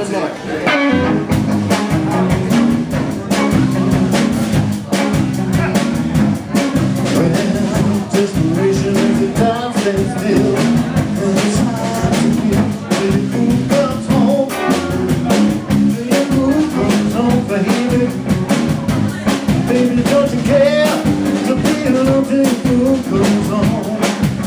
That's it. Well, desperation is the time stands still. And it's hard to get when your food comes home. When your food comes home, baby. Baby, don't you care to feel until your food comes home?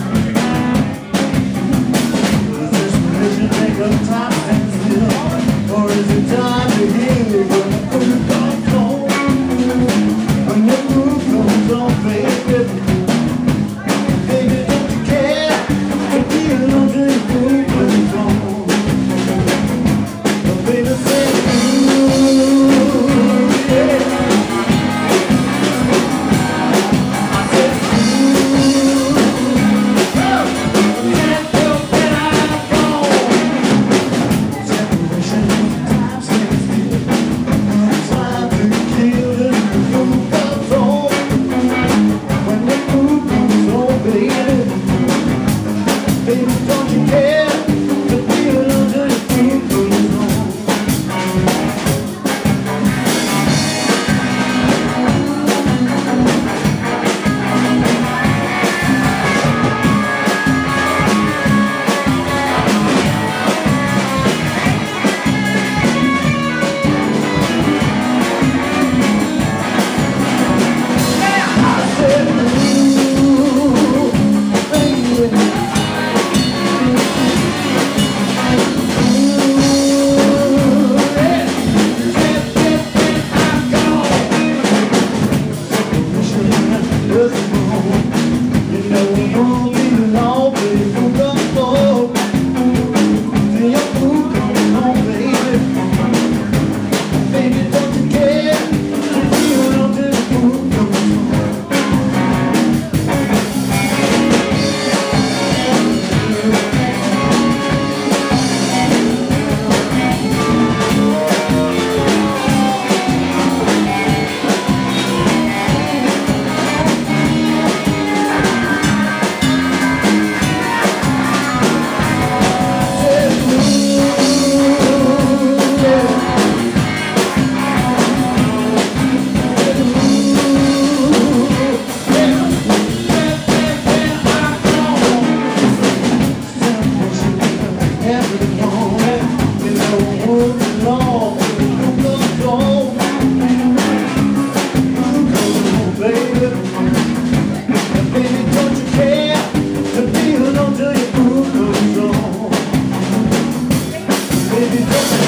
Does desperation make a time stand still? Or is it time to heal when the food comes home? When your food comes home, baby. Baby, don't you care to feel until your food comes home? But baby, say ooh, yeah. Baby, don't you care to feel until your food comes home? I said, ooh, baby. Baby, don't